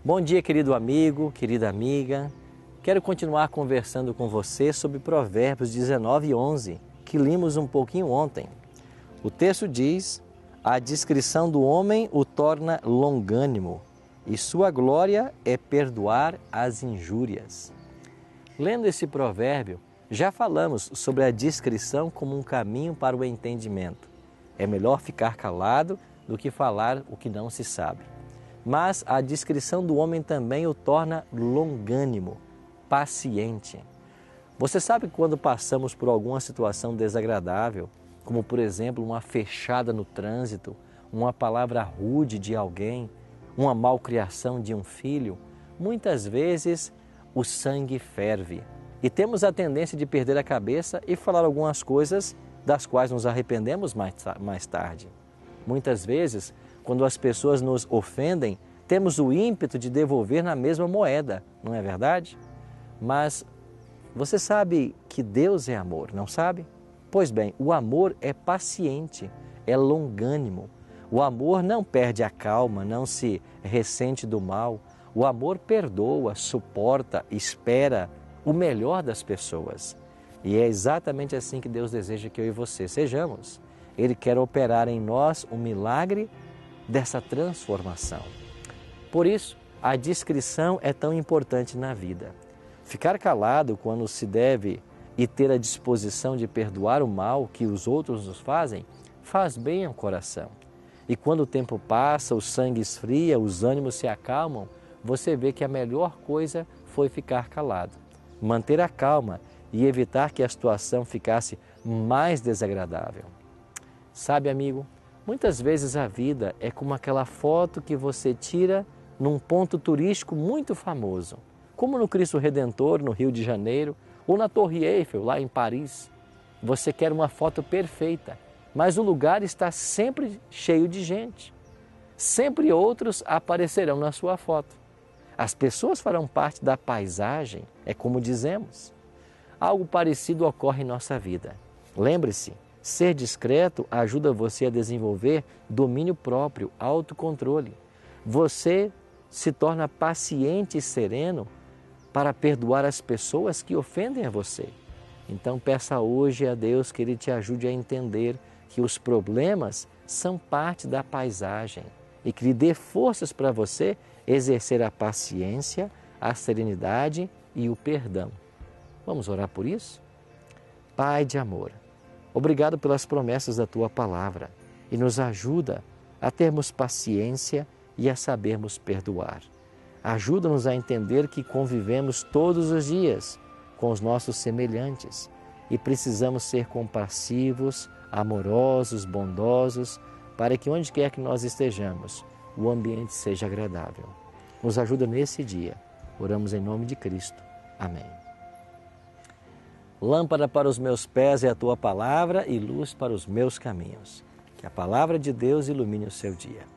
Bom dia, querido amigo, querida amiga. Quero continuar conversando com você sobre Provérbios 19 e 11, que limos um pouquinho ontem. O texto diz: a discrição do homem o torna longânimo, e sua glória é perdoar as injúrias. Lendo esse provérbio, já falamos sobre a discrição como um caminho para o entendimento. É melhor ficar calado do que falar o que não se sabe. Mas a discrição do homem também o torna longânimo, paciente. Você sabe que quando passamos por alguma situação desagradável, como por exemplo uma fechada no trânsito, uma palavra rude de alguém, uma malcriação de um filho, muitas vezes o sangue ferve e temos a tendência de perder a cabeça e falar algumas coisas das quais nos arrependemos mais tarde. Muitas vezes, quando as pessoas nos ofendem, temos o ímpeto de devolver na mesma moeda, não é verdade? Mas você sabe que Deus é amor, não sabe? Pois bem, o amor é paciente, é longânimo. O amor não perde a calma, não se ressente do mal. O amor perdoa, suporta, espera o melhor das pessoas. E é exatamente assim que Deus deseja que eu e você sejamos. Ele quer operar em nós o milagre dessa transformação. Por isso, a discrição é tão importante na vida. Ficar calado quando se deve e ter a disposição de perdoar o mal que os outros nos fazem, faz bem ao coração. E quando o tempo passa, o sangue esfria, os ânimos se acalmam, você vê que a melhor coisa foi ficar calado. Manter a calma e evitar que a situação ficasse mais desagradável. Sabe, amigo, muitas vezes a vida é como aquela foto que você tira num ponto turístico muito famoso, como no Cristo Redentor, no Rio de Janeiro, ou na Torre Eiffel, lá em Paris. Você quer uma foto perfeita, mas o lugar está sempre cheio de gente. Sempre outros aparecerão na sua foto. As pessoas farão parte da paisagem, é como dizemos. Algo parecido ocorre em nossa vida. Lembre-se, ser discreto ajuda você a desenvolver domínio próprio, autocontrole. Você se torna paciente e sereno para perdoar as pessoas que ofendem a você. Então peça hoje a Deus que Ele te ajude a entender que os problemas são parte da paisagem e que lhe dê forças para você exercer a paciência, a serenidade e o perdão. Vamos orar por isso? Pai de amor, obrigado pelas promessas da Tua palavra e nos ajuda a termos paciência e a sabermos perdoar. Ajuda-nos a entender que convivemos todos os dias com os nossos semelhantes e precisamos ser compassivos, amorosos, bondosos, para que onde quer que nós estejamos, o ambiente seja agradável. Nos ajuda nesse dia. Oramos em nome de Cristo. Amém. Lâmpada para os meus pés é a Tua palavra e luz para os meus caminhos. Que a palavra de Deus ilumine o seu dia.